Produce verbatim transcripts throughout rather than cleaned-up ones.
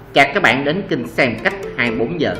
Chào các bạn đến kênh xem cách hai mươi bốn giờ.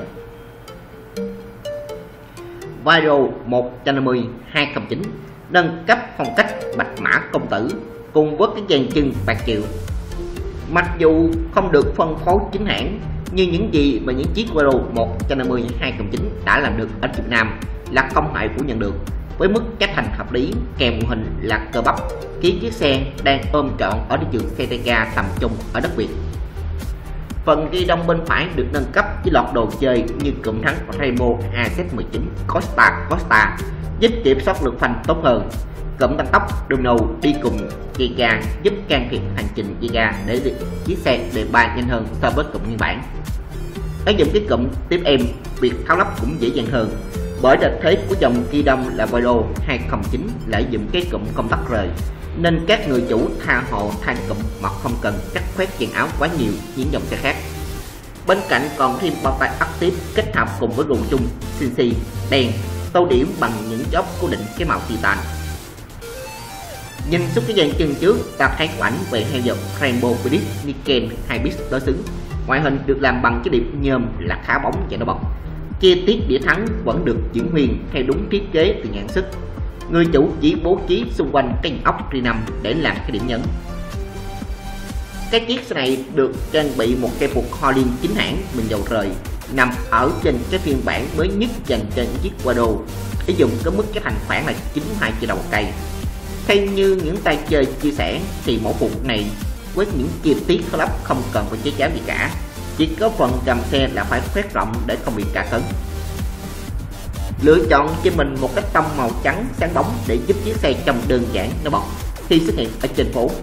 Video một trăm năm mươi hai không chín nâng cấp phong cách bạch mã công tử cùng với cái dàn chân bạc triệu. Mặc dù không được phân phối chính hãng, nhưng những gì mà những chiếc Video một trăm năm mươi hai không chín đã làm được ở Việt Nam là không hại phủ nhận được. Với mức giá thành hợp lý kèm mô hình là cơ bắp, khiến chiếc xe đang ôm trọn ở thị trường xe tay ga tầm trung ở đất Việt. Phần ghi đông bên phải được nâng cấp với loạt đồ chơi như cụm thắng Rainbow a zét mười chín Costa Costa giúp kiểm soát lực phanh tốt hơn, cụm tăng tốc Domino đi cùng dây ga giúp can thiệp hành trình dây ga để chiếc xe đề ba nhanh hơn so với cụm nguyên bản. Ở dùng cái cụm tiếp em, việc tháo lắp cũng dễ dàng hơn, bởi đặc thế của dòng ghi đông là Video hai không chín lại dùng cái cụm công tắc rời, nên các người chủ tha hồ thay cụm mà không cần cắt khoét dàn áo quá nhiều những dòng xe khác. Bên cạnh còn thêm bao tay active kết hợp cùng với gồm chung xê en xê đen tô điểm bằng những chốt cố định cái màu titan. Nhìn xuống cái dàn chân trước, ta thấy ảnh về heo dòng Rainbow British Niken hai bit đối xứng. Ngoại hình được làm bằng cái điểm nhôm là khá bóng và nó bật. Chi tiết đĩa thắng vẫn được giữ nguyên theo đúng thiết kế từ nhãn sức. Người chủ chỉ bố trí xung quanh cái ốc ri năm để làm cái điểm nhấn. Cái chiếc xe này được trang bị một cây buộc Hollin chính hãng bình dầu rời nằm ở trên cái phiên bản mới nhất dành cho những chiếc Video, để dùng có mức giá thành khoảng là chín mươi hai triệu đồng một cây. Theo như những tay chơi chia sẻ thì mẫu phụ này với những chi tiết khá lắp không cần phải chế cháo gì cả, chỉ có phần gầm xe là phải khoét rộng để không bị cạ cấn. Lựa chọn cho mình một cái tông màu trắng sáng bóng để giúp chiếc xe trông đơn giản nó bật khi xuất hiện ở trên phố.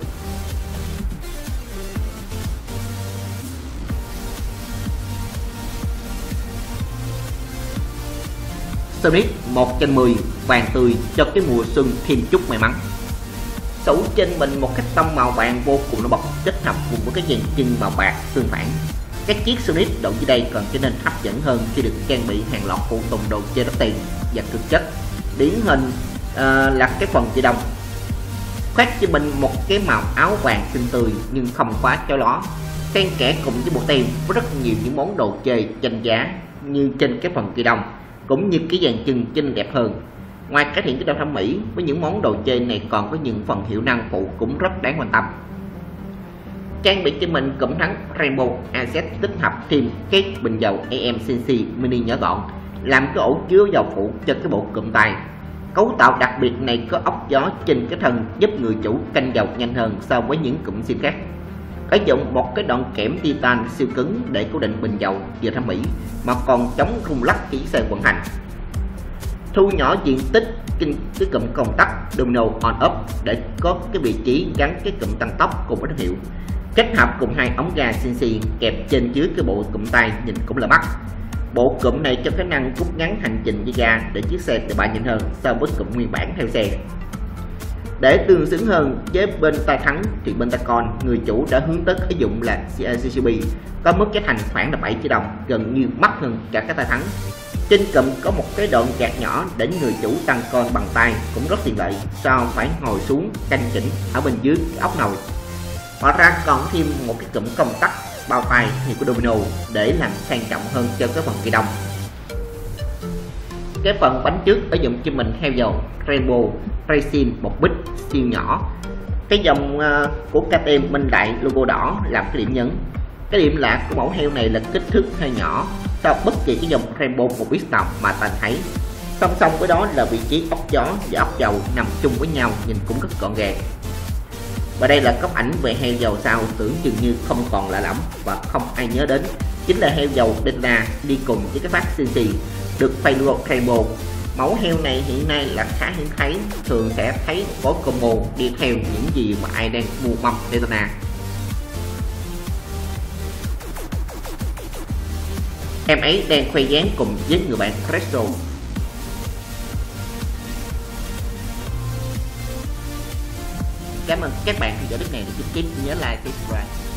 Sonic một trăm mười vàng tươi cho cái mùa xuân thêm chút may mắn. Sở trên mình một cái tông màu vàng vô cùng nó bật kết hợp cùng với cái dàn chân màu bạc tương phản. Các chiếc Sonic độ dưới đây còn trở nên hấp dẫn hơn khi được trang bị hàng loạt phụ tùng đồ chơi đắt tiền và thực chất. Điển hình uh, là cái phần ghi đông khoác cho mình một cái màu áo vàng xinh tươi nhưng không quá chói lóa, xen kẽ cùng với bộ tem với rất nhiều những món đồ chơi danh giá như trên cái phần ghi đông, cũng như cái dàn chân xinh đẹp hơn. Ngoài cải thiện cái độ thẩm mỹ, với những món đồ chơi này còn có những phần hiệu năng phụ cũng rất đáng quan tâm. Trang bị cho mình cụm thắng Rainbow a zét tích hợp thêm cái bình dầu a em xê en xê mini nhỏ gọn, làm cái ổ chứa dầu phụ cho cái bộ cụm tay. Cấu tạo đặc biệt này có ốc gió trên cái thân giúp người chủ canh dầu nhanh hơn so với những cụm xịn khác. Có dụng một cái đoạn kẽm titan siêu cứng để cố định bình dầu vừa thẩm mỹ mà còn chống rung lắc khi xe vận hành. Thu nhỏ diện tích kinh cái cụm công tắc Domino on off để có cái vị trí gắn cái cụm tăng tốc cùng với thương hiệu, kết hợp cùng hai ống ga xê en xê kẹp trên dưới cái bộ cụm tay nhìn cũng là mắt. Bộ cụm này cho khả năng rút ngắn hành trình với ga để chiếc xe từ ba nhanh hơn so với cụm nguyên bản theo xe. Để tương xứng hơn với bên tay thắng thì bên tay con, người chủ đã hướng tới sử dụng là xê xê bê có mức giá thành khoảng là bảy triệu đồng, gần như mắc hơn cả cái tay thắng. Trên cụm có một cái đoạn gạt nhỏ để người chủ tăng con bằng tay cũng rất tiện lợi, so phải ngồi xuống canh chỉnh ở bên dưới cái ốc nồi. Ngoài ra còn thêm một cái cụm công tắc bao tay như của Domino để làm sang trọng hơn cho cái phần ghi đông. Cái phần bánh trước sử dụng cho mình theo dòng Rainbow Racing một bit siêu nhỏ. Cái dòng uh, của ca tê em bên đại logo đỏ làm cái điểm nhấn. Cái điểm lạ của mẫu heo này là kích thước hơi nhỏ so bất kỳ cái dòng Rainbow một bit nào mà ta thấy. Song song với đó là vị trí ốc gió và ốc dầu nằm chung với nhau, nhìn cũng rất gọn gàng. Và đây là góc ảnh về heo dầu sau tưởng chừng như không còn lạ lẫm và không ai nhớ đến, chính là heo dầu Daytona đi cùng với cái phát xê en xê được phay logo Rainbow. Mẫu heo này hiện nay là khá hiếm thấy, thường sẽ thấy có combo đi theo những gì mà ai đang mua mâm Daytona. Em ấy đang khoe dáng cùng với người bạn Presto. Cảm ơn các bạn theo dõi clip này, để giúp tiếp nhớ like, subscribe.